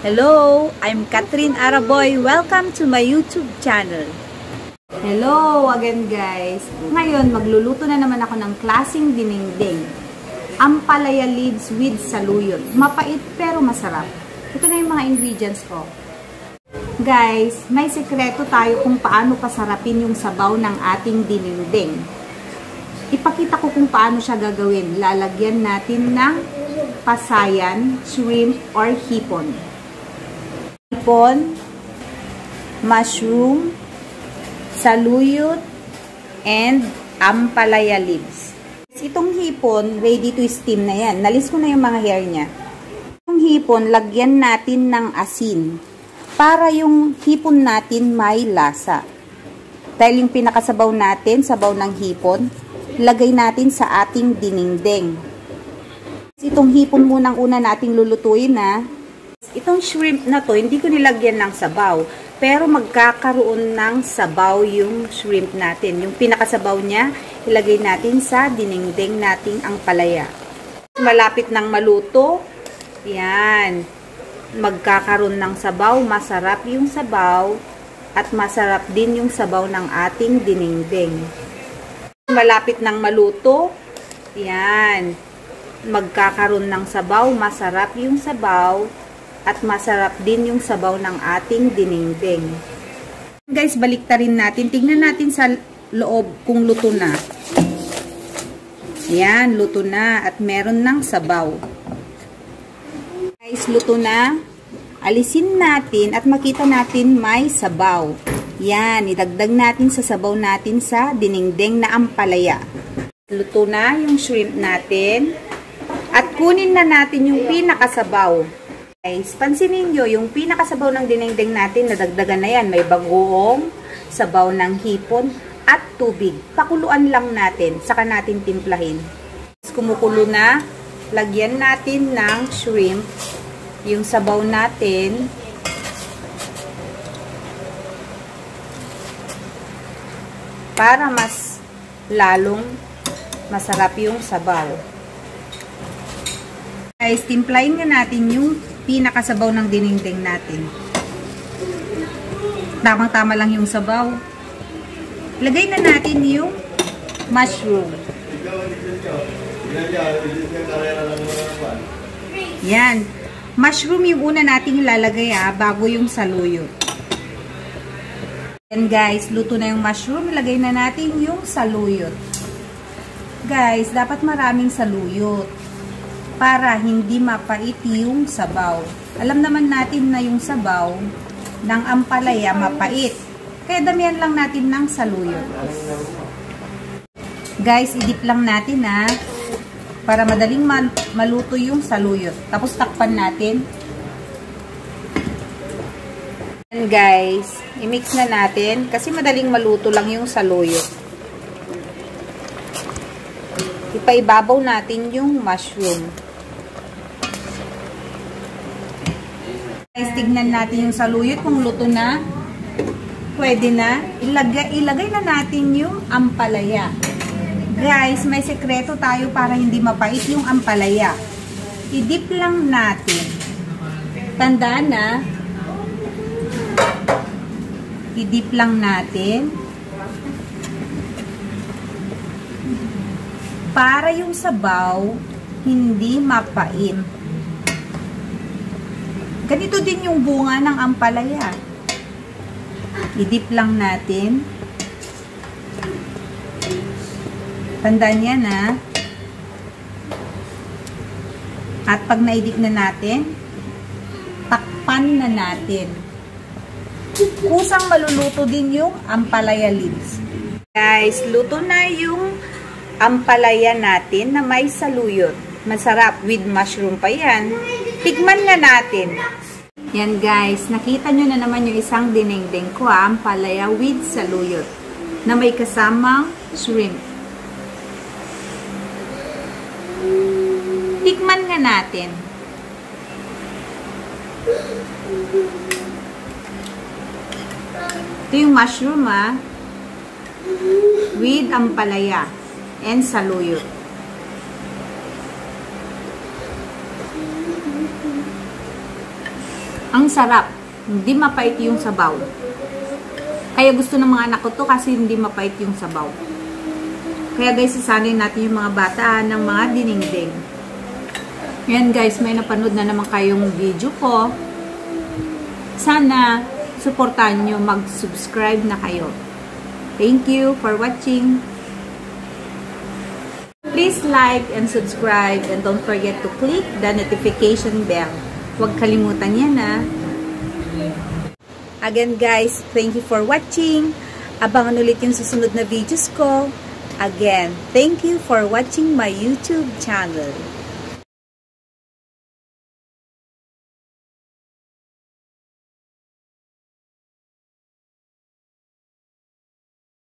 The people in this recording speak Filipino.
Hello, I'm Catherine Araboy. Welcome to my YouTube channel. Hello again guys. Ngayon, magluluto na naman ako ng klaseng dinengdeng. Ampalaya leaves with saluyot. Mapait pero masarap. Ito na yung mga ingredients ko. Guys, may sekreto tayo kung paano pasarapin yung sabaw ng ating dinengdeng. Ipakita ko kung paano siya gagawin. Lalagyan natin ng pasayan, shrimp, or hipon. Hipon, mushroom, saluyot, and ampalaya leaves. Itong hipon, ready to steam na yan. Nalis ko na yung mga hair niya. Itong hipon, lagyan natin ng asin para yung hipon natin may lasa. Dahil yung pinakasabaw natin, sabaw ng hipon, lagay natin sa ating dinengdeng. Itong hipon munang una nating lulutuin na. Itong shrimp na to, hindi ko nilagyan ng sabaw. Pero magkakaroon ng sabaw yung shrimp natin. Yung pinakasabaw niya, ilagay natin sa dinengdeng nating ampalaya. Malapit ng maluto, yan. Magkakaroon ng sabaw, masarap yung sabaw. At masarap din yung sabaw ng ating dinengdeng. Malapit ng maluto, yan. Magkakaroon ng sabaw, masarap yung sabaw, at masarap din yung sabaw ng ating dinengdeng. Guys, baliktarin natin. Tingnan natin sa loob kung luto na. Yan, luto na at meron ng sabaw. Guys, luto na. Alisin natin at makita natin may sabaw. Yan, idagdag natin sa sabaw natin sa dinengdeng na ampalaya. Luto na yung shrimp natin. At kunin na natin yung pinakasabaw. Guys, pansinin nyo, yung pinakasabaw ng dinengdeng natin, nadagdagan na yan. May bagoong, sabaw ng hipon, at tubig. Pakuluan lang natin, saka natin timplahin. Kumukulo na, lagyan natin ng shrimp, yung sabaw natin. Para mas lalong masarap yung sabaw. Guys, timplahin nga natin yung pinakasabaw ng dinengdeng natin. Tamang-tama lang yung sabaw. Lagay na natin yung mushroom. Yan. Mushroom yung una nating ilalagay bago yung saluyot. Yan guys, luto na yung mushroom. Ilagay na natin yung saluyot. Guys, dapat maraming saluyot para hindi mapait yung sabaw. Alam naman natin na yung sabaw ng ampalaya mapait. Kaya damihan lang natin ng saluyot. Guys, idip lang natin para madaling maluto yung saluyot. Tapos takpan natin. And guys, i-mix na natin kasi madaling maluto lang yung saluyot. Ipaibabaw natin yung mushroom. Guys, tignan natin yung saluyot kung luto na. Pwede na. Ilagay na natin yung ampalaya. Guys, may sekreto tayo para hindi mapait yung ampalaya. I-dip lang natin. Tandaan na. I-dip lang natin. Para yung sabaw hindi mapait. Ganito din yung bunga ng ampalaya. I-dip lang natin. Tandaan yan At pag na-dip na natin, takpan na natin. Kusang maluluto din yung ampalaya leaves. Guys, luto na yung ampalaya natin na may saluyot. Masarap with mushroom pa yan. Tikman na natin. Yan guys, nakita nyo na naman yung isang dinengdeng ko ampalaya with saluyot na may kasamang shrimp. Tikman nga natin. Ito yung mushroom with ampalaya and saluyot. Ang sarap. Hindi mapait yung sabaw. Kaya gusto ng mga anak ko to kasi hindi mapait yung sabaw. Kaya guys, isanay natin yung mga bata ng mga dinengdeng. Yan guys, may napanood na naman kayong video ko. Sana suportahan nyo, mag-subscribe na kayo. Thank you for watching. Please like and subscribe and don't forget to click the notification bell. Huwag kalimutan yan ha. Again guys, thank you for watching. Abangan ulit yung susunod na videos ko. Again, thank you for watching my YouTube channel.